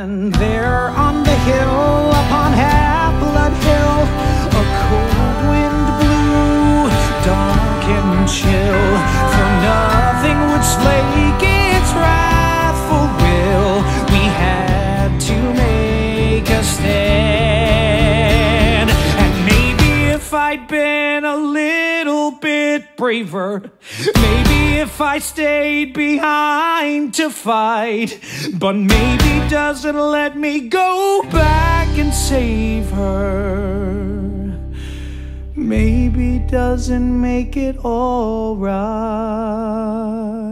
And there on the hill, upon Half-Blood Hill, a cold wind blew, dark and chill, for nothing would slake its wrathful will. We had to make a stand. And maybe if I'd been a little bit braver, maybe if I stayed behind to fight, but maybe doesn't let me go back and save her. Maybe doesn't make it all right.